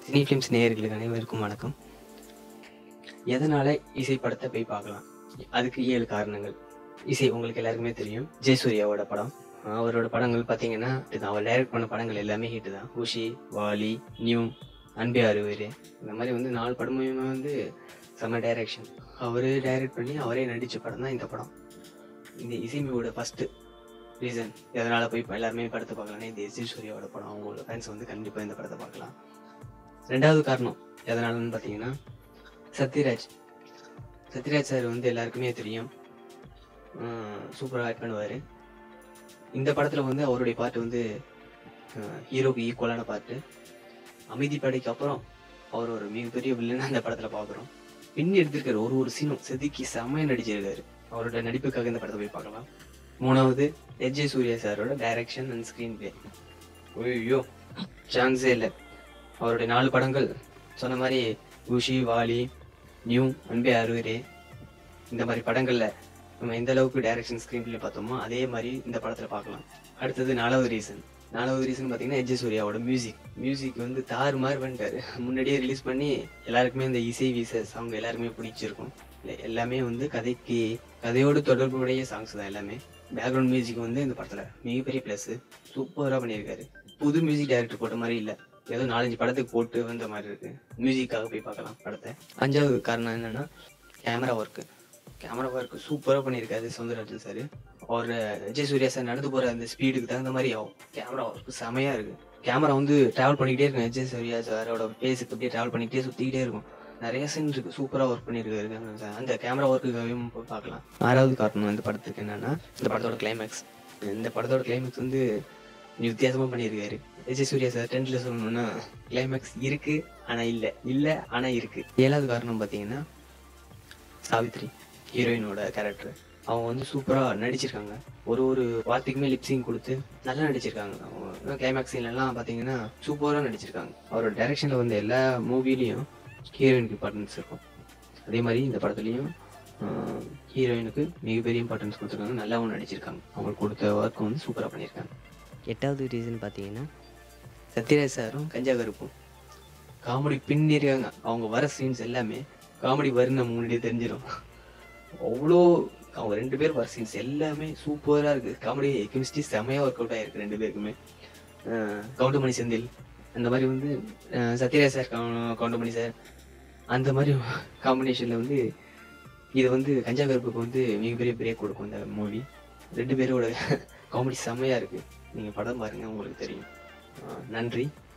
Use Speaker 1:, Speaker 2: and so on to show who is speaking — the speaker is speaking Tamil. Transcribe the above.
Speaker 1: சினி ஃபிலிம்ஸ் நேயர்களுக்கு அனைவருக்கும் வணக்கம். எதனால் இசை படத்தை போய் பார்க்கலாம்? அதுக்கு 7 காரணங்கள். இசை உங்களுக்கு எல்லாருக்குமே தெரியும். சூர்யாவோட படம். அவரோட படங்கள் பார்த்தீங்கன்னா அவர் டைரக்ட் பண்ண படங்கள் எல்லாமே ஹிட்டு தான். உஷி, வாலி, நியூ, அன்பே அறுவரு, இந்த மாதிரி 4 படமுமே செம்ம டைரக்ஷன். அவரே டைரக்ட் பண்ணி அவரே நடித்த படம் தான் இந்த படம். இந்த இசைமியோட ஃபஸ்ட்டு ரீசன் எதனால் போய் எல்லாருமே படத்தை பார்க்கலாம்னா இந்த சூர்யாவோட படம். அவங்களோட ஃபேன்ஸ் கண்டிப்பாக இந்த படத்தை பார்க்கலாம். 2வது காரணம் எதனாலன்னு பார்த்தீங்கன்னா சத்யராஜ் சார் எல்லாருக்குமே தெரியும். சூப்பராக ஆக்ட் பண்ணுவார். இந்த படத்தில் அவருடைய பாட்டு ஹீரோக்கு ஈக்குவலான பாட்டு. அமைதி படைக்கு அப்புறம் அவர் ஒரு மிகப்பெரிய வில்லனாக அந்த படத்தில் பார்க்குறோம். பின் எடுத்திருக்காரு ஒரு சீனும் செதுக்கி செம்மையாக நடிச்சிருக்காரு. அவரோட நடிப்புக்காக இந்த படத்தை போய் பார்க்கலாம். 3வது சூர்யா சாரோட டைரக்ஷன் அண்ட் ஸ்க்ரீன் பிளே. ஐயோ சான்ஸே இல்லை. அவருடைய 4 படங்கள் சொன்ன மாதிரி உஷி, வாலி, நியூ, அன்பே அறுவரே, இந்த மாதிரி படங்களில் நம்ம எந்த அளவுக்கு டைரக்ஷன் ஸ்க்ரீன் பிளே பார்த்தோமோ அதே மாதிரி இந்த படத்தில் பார்க்கலாம். அடுத்தது 4வது ரீசன் பார்த்தீங்கன்னா சூர்யாவோட மியூசிக் தாறு மாதிரி பண்ணிட்டாரு. முன்னாடியே ரிலீஸ் பண்ணி எல்லாருக்குமே இந்த இசை வீச சாங் எல்லாருக்குமே பிடிச்சிருக்கும். எல்லாமே கதையோடு தொடர்புடைய சாங்ஸ் தான் எல்லாமே. பேக்ரவுண்ட் மியூசிக் இந்த படத்தில் மிகப்பெரிய ப்ளஸ். சூப்பராக பண்ணியிருக்காரு. புது மியூசிக் டைரக்டர் போட்ட மாதிரி இல்லை, ஏதோ 4-5 படத்துக்கு போட்டு வந்த மாதிரி இருக்கு. மியூசிக்காக போய் பார்க்கலாம் படத்தை. 5வது காரணம் என்னன்னா கேமரா ஒர்க்கு சூப்பராக பண்ணியிருக்காரு சௌந்தரராஜன் சார். அவர் சூர்யா சார் நடந்து போகிற அந்த ஸ்பீடுக்கு தகுந்த மாதிரி ஆகும். கேமரா ஒர்க்கு செமையாக இருக்கு. கேமரா ட்ராவல் பண்ணிக்கிட்டே இருக்கும். சூர்யா சாரோட பேஸுக்கு அப்படியே ட்ராவல் பண்ணிக்கிட்டே சுற்றிக்கிட்டே இருக்கும். நிறைய சீன் இருக்கு. சூப்பராக ஒர்க் பண்ணியிருக்காரு. அந்த கேமரா ஒர்க்குக்காகவும் போய் பார்க்கலாம். 6வது காரணம் இந்த படத்துக்கு என்னன்னா இந்த படத்தோட கிளைமேக்ஸ் வித்தியாசமா பண்ணியிருக்காரு சூர்யா சார். 10th சொல்லணும்னா கிளைமேக்ஸ் இருக்கு ஆனா இல்லை ஆனா இருக்கு. 7வது காரணம் பார்த்தீங்கன்னா சாவித்ரி ஹீரோயினோட கேரக்டர். அவங்க சூப்பரா நடிச்சிருக்காங்க. ஒரு வார்த்தைக்குமே லிப்ஸிங் கொடுத்து நல்லா நடிச்சிருக்காங்க. அவங்க கிளைமேக்ஸ் சீன்லாம் பார்த்தீங்கன்னா சூப்பராக நடிச்சிருக்காங்க. அவரோட டைரக்ஷன்ல எல்லா மூவிலையும் ஹீரோயினுக்கு இம்பார்ட்டன்ஸ் இருக்கும். அதே மாதிரி இந்த படத்துலையும் ஹீரோயினுக்கு மிகப்பெரிய இம்பார்ட்டன்ஸ் கொடுத்துருக்காங்க. நல்லாவும் நடிச்சிருக்காங்க. அவங்களுக்கு கொடுத்த ஒர்க் சூப்பராக பண்ணியிருக்காங்க. 8வது ரீசன் பார்த்தீங்கன்னா சத்யராஜ் சாரும் கஞ்சா கருப்பும் காமெடி பின்னிருக்காங்க. அவங்க வர சீன்ஸ் எல்லாமே காமெடி வருன்னு நம்ம முன்னாடியே தெரிஞ்சிடும். அவ்வளோ அவங்க 2 பேர் வர சீன்ஸ் எல்லாமே சூப்பராக இருக்குது. காமெடி கெமிஸ்ட்ரி செமையாக ஒர்க் அவுட் ஆகிருக்கு 2 பேருக்குமே. கவுண்டமணி செந்தில் அந்த மாதிரி சத்யராஜ் சார் கவுண்டமணி சார் அந்த மாதிரி காம்பினேஷனில் இது கஞ்சா கருப்புக்கு மிகப்பெரிய பிரேக் கொடுக்கும் இந்த மூவி. 2 பேரோட காமெடி செம்மையாக இருக்குது. நீங்கள் படம் பாருங்கள், உங்களுக்கு தெரியும். நன்றி.